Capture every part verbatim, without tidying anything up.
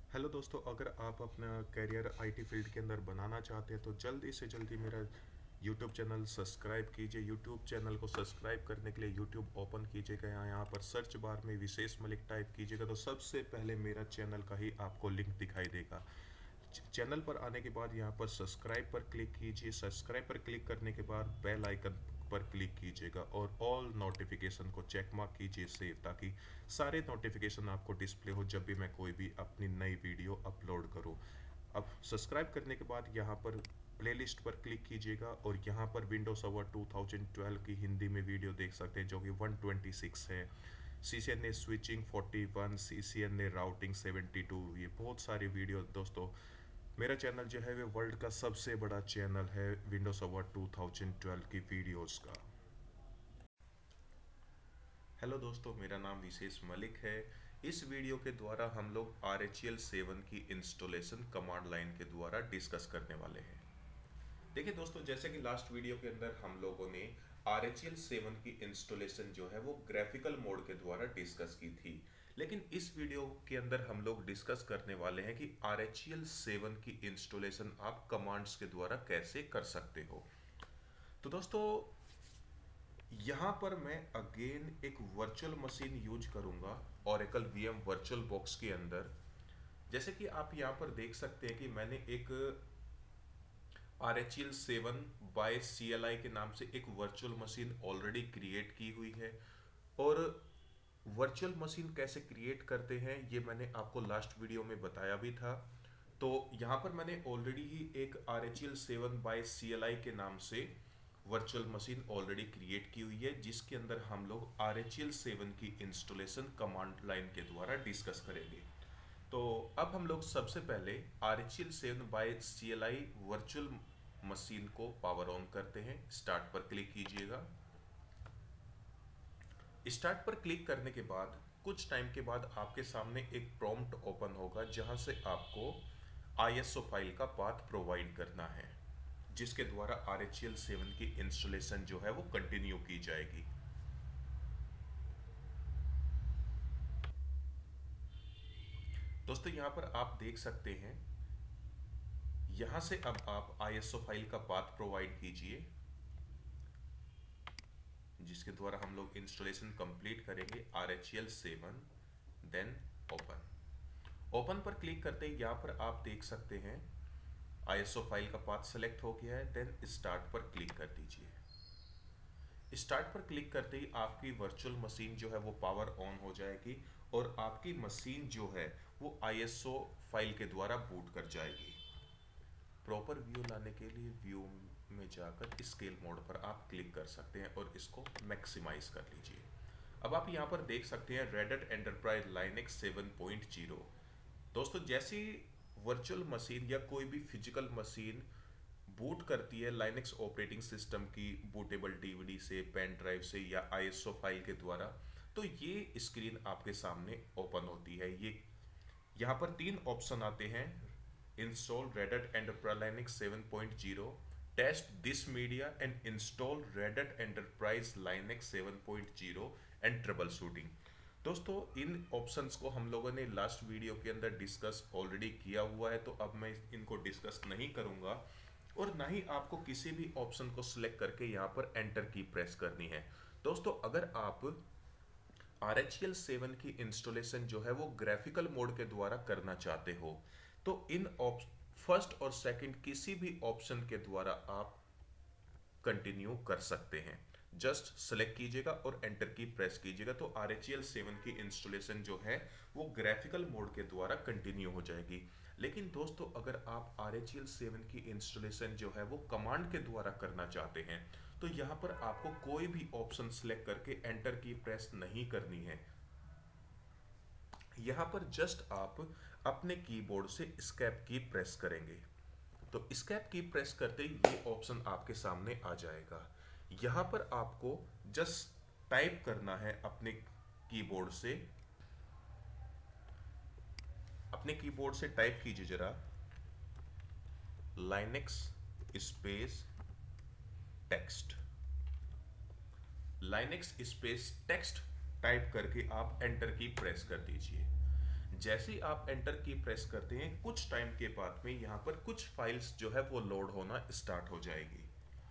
Hello दोस्तों, अगर आप अपना करियर आईटी फील्ड के अंदर बनाना चाहते हैं तो जल्दी से जल्दी मेरा यूट्यूब चैनल सब्सक्राइब कीजिए। यूट्यूब चैनल को सब्सक्राइब करने के लिए यूट्यूब ओपन कीजिएगा। यहाँ यहाँ पर सर्च बार में विशेष मलिक टाइप कीजिएगा तो सबसे पहले मेरा चैनल का ही आपको लिंक दिखाई देगा। चैनल पर आने के बाद यहाँ पर सब्सक्राइब पर क्लिक कीजिए। सब्सक्राइब पर क्लिक करने के बाद बेल आइकन पर क्लिक कीजिएगा और ऑल नोटिफिकेशन को चेक मार्क कीजिए सेव, ताकि सारे नोटिफिकेशन आपको डिस्प्ले हो जब भी मैं कोई भी अपनी नई वीडियो अपलोड करूँ। अब सब्सक्राइब करने के बाद यहाँ पर प्लेलिस्ट पर क्लिक कीजिएगा और यहाँ पर Windows server two thousand twelve की हिंदी में वीडियो देख सकते हैं जो कि वन ट्वेंटी सिक्स है। C C N A switching forty one, C C N A routing seventy two, ये बहुत सारी वीडियो दोस्तों। मेरा चैनल जो है वो वर्ल्ड का सबसे बड़ा चैनल है Windows server two thousand twelve की वीडियोस का। हेलो दोस्तों, मेरा नाम विशेष मलिक है। इस वीडियो के द्वारा हम लोग आर एच एल सेवन की इंस्टॉलेशन कमांड लाइन के द्वारा डिस्कस करने वाले हैं। देखिए दोस्तों, जैसे कि लास्ट वीडियो के अंदर हम लोगों ने आर एच एल सेवन की इंस्टॉलेशन जो है वो ग्राफिकल मोड के द्वारा डिस्कस की थी, लेकिन इस वीडियो के अंदर हम लोग डिस्कस करने वाले हैं कि आर एच एल सेवन की इंस्टॉलेशन आप कमांड्स के द्वारा कैसे कर सकते हो। तो दोस्तों, यहाँ पर मैं अगेन एक वर्चुअल मशीन यूज करूंगा Oracle V M virtual box के अंदर। जैसे कि आप यहाँ पर देख सकते हैं कि मैंने एक R H L seven by C L I के नाम से एक वर्चुअल मशीन ऑलरेडी क्रिएट की हुई है। और वर्चुअल मशीन कैसे क्रिएट करते हैं ये मैंने आपको लास्ट वीडियो में बताया भी था। तो यहाँ पर मैंने ऑलरेडी ही एक R H L seven by C L I के नाम से वर्चुअल मशीन ऑलरेडी क्रिएट की हुई है, जिसके अंदर हम लोग आर एच एल सेवन की इंस्टॉलेशन कमांड लाइन के द्वारा डिस्कस करेंगे। तो अब हम लोग सबसे पहले R H L seven by C L I virtual machine को पावर ऑन करते हैं। स्टार्ट पर क्लिक कीजिएगा। स्टार्ट पर क्लिक करने के बाद कुछ टाइम के बाद आपके सामने एक प्रॉम्प्ट ओपन होगा, जहां से आपको आई एस ओ फाइल का पाथ प्रोवाइड करना है, जिसके द्वारा आर एच एल सेवन की इंस्टॉलेशन जो है वो कंटिन्यू की जाएगी। दोस्तों, यहां पर आप देख सकते हैं, यहां से अब आप आई एस ओ फाइल का पाथ प्रोवाइड कीजिए, जिसके द्वारा हम लोग इंस्टॉलेशन कंप्लीट करेंगे R H L seven. Then open open पर क्लिक करते ही यहाँ पर आप देख सकते हैं आई एस ओ फाइल का पाथ सेलेक्ट हो गया है। देन स्टार्ट पर क्लिक कर दीजिए। स्टार्ट पर क्लिक करते ही आपकी वर्चुअल मशीन जो है वो पावर ऑन हो जाएगी और आपकी मशीन जो है वो आई एस ओ फाइल के द्वारा बूट कर जाएगी। प्रॉपर व्यू लाने के लिए व्यू में जाकर स्केल मोड पर आप क्लिक कर सकते हैं और इसको मैक्सिमाइज कर लीजिए। अब आप यहाँ पर देख सकते हैं Red Hat Enterprise Linux seven point zero. दोस्तों, जैसी वर्चुअल मशीन या कोई भी फिजिकल मशीन बूट करती है लाइनेक्स ऑपरेटिंग सिस्टम की बूटेबल डी वी डी से, पेन ड्राइव से या आई एस ओ फाइल के द्वारा, तो ये स्क्रीन आपके सामने ओपन होती है। ये यहाँ पर तीन ऑप्शन आते हैं: install Red Hat Enterprise Linux seven point zero, test this media and install Red Hat Enterprise Linux seven point zero and troubleshooting. दोस्तों, इन ऑप्शंस को हम लोगों ने लास्ट वीडियो के अंदर डिस्कस ऑलरेडी किया हुआ है, तो अब मैं इनको डिस्कस नहीं करूंगा और ना ही आपको किसी भी ऑप्शन को सिलेक्ट करके यहाँ पर एंटर की प्रेस करनी है। दोस्तों, अगर आप आर एच एल सेवन की इंस्टॉलेशन जो है वो ग्राफिकल मोड के द्वारा करना चाहते हो, तो इन फर्स्ट और सेकंड किसी भी ऑप्शन के द्वारा आप कंटिन्यू कर सकते हैं। जस्ट सेलेक्ट कीजिएगा और एंटर की प्रेस कीजिएगा, तो आर एच एल सेवन की इंस्टॉलेशन जो है वो ग्राफिकल मोड के द्वारा कंटिन्यू हो जाएगी। लेकिन दोस्तों, अगर आप आर एच एल सेवन की इंस्टॉलेशन जो है वो कमांड के द्वारा करना चाहते हैं, तो यहाँ पर आपको कोई भी ऑप्शन सिलेक्ट करके एंटर की प्रेस नहीं करनी है। यहाँ पर जस्ट आप अपने कीबोर्ड से एस्केप की प्रेस करेंगे, तो एस्केप की प्रेस करते ही ये ऑप्शन आपके सामने आ जाएगा। यहाँ पर आपको जस्ट टाइप करना है अपने कीबोर्ड से, अपने कीबोर्ड से टाइप कीजिए जरा linux space text. Linux space text type करके आप एंटर की प्रेस कर दीजिए। जैसे ही आप एंटर की प्रेस करते हैं कुछ टाइम के बाद में यहाँ पर कुछ फाइल्स जो है वो लोड होना स्टार्ट हो जाएगी।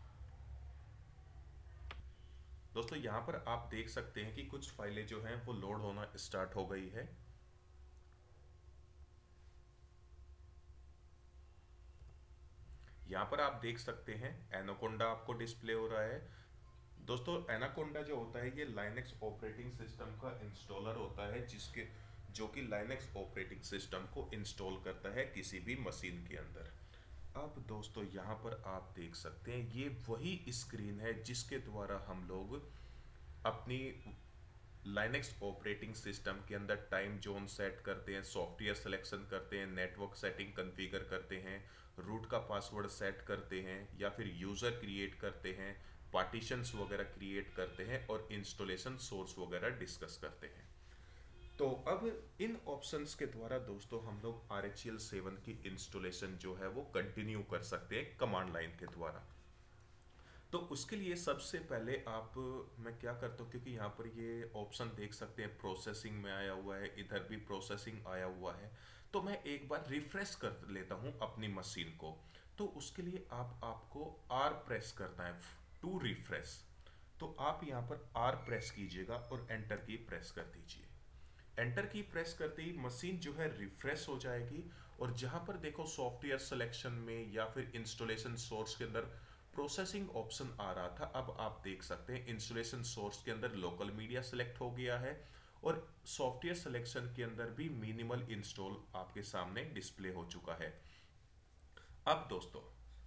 दोस्तों यहाँ पर आप देख सकते हैं कि कुछ फाइलें जो हैं वो लोड होना स्टार्ट हो गई है। यहाँ पर आप देख सकते हैं एनाकोंडा आपको डिस्प्ले हो रहा है। दोस्तों एनाकोंडा जो होता है ये लाइनेक्स ऑपरेटिंग सिस्टम का इंस्टॉलर होता है, जिसके जो कि लाइनेक्स ऑपरेटिंग सिस्टम को इंस्टॉल करता है किसी भी मशीन के अंदर। अब दोस्तों यहाँ पर आप देख सकते हैं ये वही स्क्रीन है जिसके द्वारा हम लोग अपनी लाइनेक्स ऑपरेटिंग सिस्टम के अंदर टाइम जोन सेट करते हैं, सॉफ्टवेयर सिलेक्शन करते हैं, नेटवर्क सेटिंग कॉन्फ़िगर करते हैं, रूट का पासवर्ड सेट करते हैं, या फिर यूज़र क्रिएट करते हैं, पार्टीशंस वगैरह क्रिएट करते हैं और इंस्टॉलेशन सोर्स वगैरह डिस्कस करते हैं। तो अब इन ऑप्शंस के द्वारा दोस्तों हम लोग आर एच एल सेवन की इंस्टॉलेशन जो है वो कंटिन्यू कर सकते हैं कमांड लाइन के द्वारा। तो उसके लिए सबसे पहले आप मैं क्या करता हूँ, क्योंकि यहाँ पर ये ऑप्शन देख सकते हैं प्रोसेसिंग में आया हुआ है, इधर भी प्रोसेसिंग आया हुआ है, तो मैं एक बार रिफ्रेश कर लेता हूँ अपनी मशीन को। तो उसके लिए आप आपको आर प्रेस करना है टू रिफ्रेश। तो आप यहाँ पर आर प्रेस कीजिएगा और एंटर की प्रेस कर दीजिए। एंटर की प्रेस करते ही मशीन जो है रिफ्रेश हो जाएगी, और जहां पर देखो सॉफ्टवेयर सिलेक्शन में या फिर इंस्टॉलेशन सोर्स के अंदर प्रोसेसिंग ऑप्शन आ रहा था, अब आप देख सकते हैं इंस्टॉलेशन सोर्स के अंदर लोकल मीडिया सेलेक्ट हो गया है और सॉफ्टवेयर सिलेक्शन के अंदर भी मिनिमल इंस्टॉल आपके सामने डिस्प्ले हो चुका है। अब दोस्तों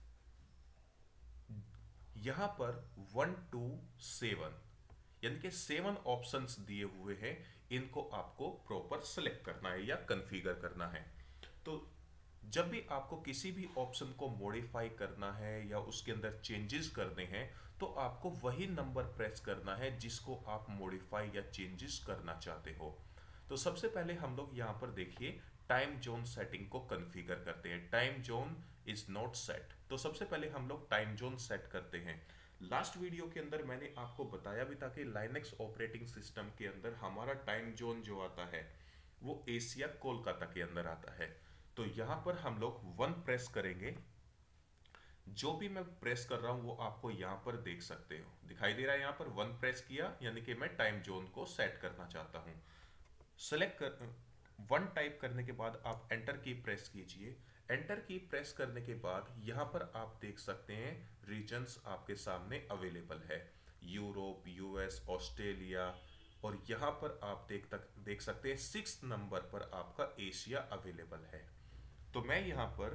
यहां पर वन टू सेवन यानी कि सेवन ऑप्शंस दिए हुए हैं, इनको आपको प्रॉपर सेलेक्ट करना है या कॉन्फ़िगर करना है। तो जब भी आपको किसी भी ऑप्शन को मॉडिफाई करना है या उसके अंदर चेंजेस करने हैं, तो आपको वही नंबर प्रेस करना है जिसको आप मॉडिफाई या चेंजेस करना चाहते हो। तो सबसे पहले हम लोग यहाँ पर देखिए टाइम जोन सेटिंग को कॉन्फ़िगर करते हैं। Time zone is not set, तो सबसे पहले हम लोग टाइम जोन सेट करते हैं। लास्ट वीडियो के अंदर मैंने आपको बताया भी था कि लाइनेक्स ऑपरेटिंग सिस्टम के अंदर हमारा टाइम जोन जो आता है वो एशिया कोलकाता के अंदर आता है। तो यहां पर हम लोग वन प्रेस करेंगे। जो भी मैं प्रेस कर रहा हूं वो आपको यहां पर देख सकते हो, दिखाई दे रहा है। यहां पर वन प्रेस किया यानी कि मैं टाइम जोन को सेट करना चाहता हूं। सेलेक्ट कर वन टाइप करने के बाद आप एंटर की प्रेस कीजिए। एंटर की प्रेस करने के बाद यहां पर आप देख सकते हैं रीजन्स आपके सामने अवेलेबल है, यूरोप, यूएस, ऑस्ट्रेलिया, और यहां पर आप देख तक देख सकते हैं सिक्स नंबर पर आपका एशिया अवेलेबल है। तो मैं यहां पर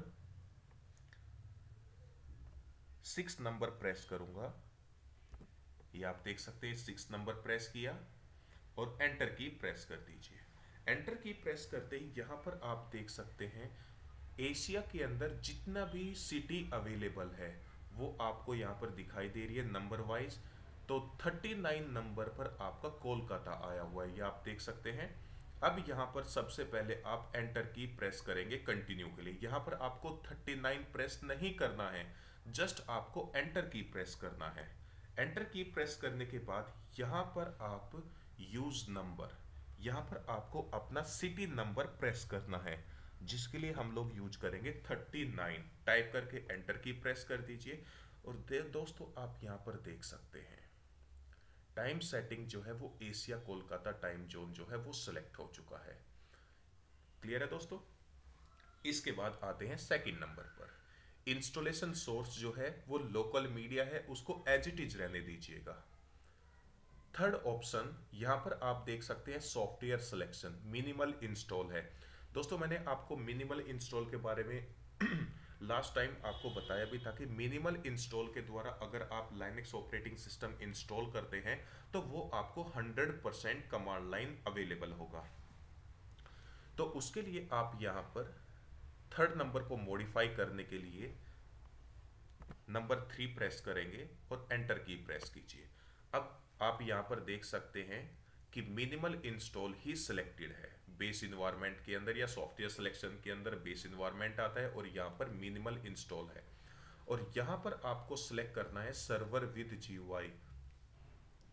सिक्स नंबर प्रेस करूंगा, ये आप देख सकते हैं सिक्स नंबर प्रेस किया और एंटर की प्रेस कर दीजिए। एंटर की प्रेस करते ही यहां पर आप देख सकते हैं एशिया के अंदर जितना भी सिटी अवेलेबल है वो आपको यहां पर दिखाई दे रही है नंबर वाइज। तो थर्टी नाइन नंबर पर आपका कोलकाता आया हुआ है, ये आप देख सकते हैं। अब यहां पर सबसे पहले आप एंटर की प्रेस करेंगे कंटिन्यू के लिए। यहां पर आपको थर्टी नाइन प्रेस नहीं करना है, जस्ट आपको एंटर की प्रेस करना है। एंटर की प्रेस करने के बाद यहां पर आप यूज नंबर, यहां पर आपको अपना सिटी नंबर प्रेस करना है, जिसके लिए हम लोग यूज करेंगे थर्टी नाइन। टाइप करके एंटर की प्रेस कर दीजिए। और दे दोस्तों आप यहां पर देख सकते हैं टाइम सेटिंग जो है वो एशिया कोलकाता टाइम जोन जो है वो सिलेक्ट हो चुका है। क्लियर है दोस्तों। इसके बाद आते हैं सेकंड नंबर पर। इंस्टॉलेशन सोर्स जो है वो लोकल मीडिया है, उसको एज इट इज रहने दीजिएगा। थर्ड ऑप्शन यहां पर आप देख सकते हैं सॉफ्टवेयर सिलेक्शन मिनिमल इंस्टॉल है। दोस्तों मैंने आपको मिनिमल इंस्टॉल के बारे में लास्ट टाइम आपको बताया भी था कि मिनिमल इंस्टॉल के द्वारा अगर आप लाइनेक्स ऑपरेटिंग सिस्टम इंस्टॉल करते हैं तो वो आपको hundred percent command line available होगा। तो उसके लिए आप यहां पर थर्ड नंबर को मॉडिफाई करने के लिए नंबर थ्री प्रेस करेंगे और एंटर की प्रेस कीजिए। अब आप यहां पर देख सकते हैं कि मिनिमल इंस्टॉल ही सिलेक्टेड है। बेस इन्वायरमेंट के अंदर या सॉफ्टवेयर सिलेक्शन के अंदर बेस इन्वायरमेंट आता है और यहां पर मिनिमल इंस्टॉल है। और यहां पर आपको सिलेक्ट करना है सर्वर विद जीयूआई।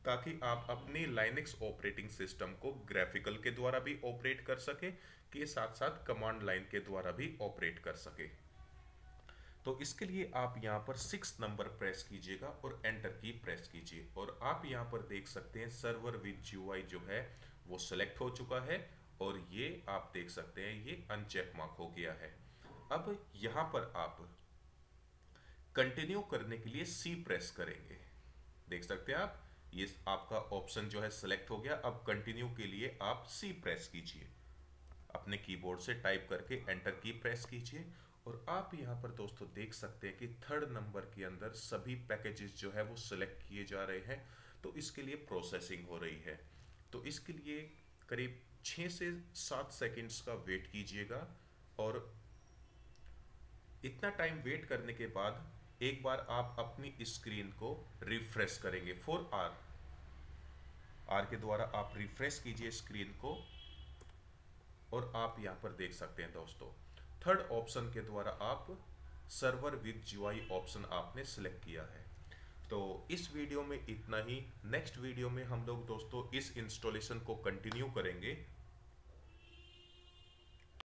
ताकि आप अपने लाइनेक्स ऑपरेटिंग सिस्टम को ग्राफिकल के द्वारा भी ऑपरेट कर सके, के साथ साथ कमांड लाइन के द्वारा भी ऑपरेट कर सके। तो इसके लिए आप यहाँ पर सिक्स नंबर प्रेस कीजिएगा और एंटर की प्रेस कीजिए, और आप यहाँ पर देख सकते हैं सर्वर विद जीयूआई जो है वो सिलेक्ट हो चुका है, और ये आप देख सकते हैं ये अनचेक मार्क हो गया है। अब यहाँ पर आप कंटिन्यू करने के लिए सी प्रेस करेंगे, देख सकते हैं आप ये आपका ऑप्शन जो है सिलेक्ट हो गया। अब कंटिन्यू के लिए आप सी प्रेस कीजिए, अपने कीबोर्ड से टाइप करके एंटर की प्रेस कीजिए, और आप यहाँ पर दोस्तों देख सकते हैं कि थर्ड नंबर के अंदर सभी पैकेजेस जो है वो सिलेक्ट किए जा रहे हैं। तो इसके लिए प्रोसेसिंग हो रही है, तो इसके लिए करीब छः से सात सेकंड्स का वेट कीजिएगा, और इतना टाइम वेट करने के बाद एक बार आप अपनी स्क्रीन को रिफ्रेश करेंगे। फोर आर आर के द्वारा आप रिफ्रेश कीजिए स्क्रीन को, और आप यहाँ पर देख सकते हैं दोस्तों थर्ड ऑप्शन के द्वारा आप सर्वर विद जीयूआई ऑप्शन आपने सिलेक्ट किया है। तो इस वीडियो में इतना ही। नेक्स्ट वीडियो में हम लोग दोस्तों इस इंस्टॉलेशन को कंटिन्यू करेंगे